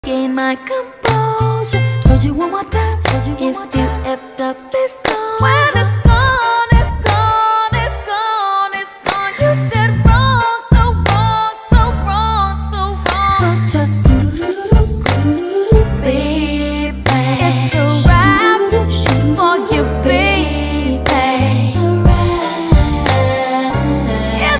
Gain my composure. Told you one more time. If you effed up, it's on. When it's gone, it's gone, it's gone, it's gone. You did wrong, so wrong, so wrong, so wrong. So just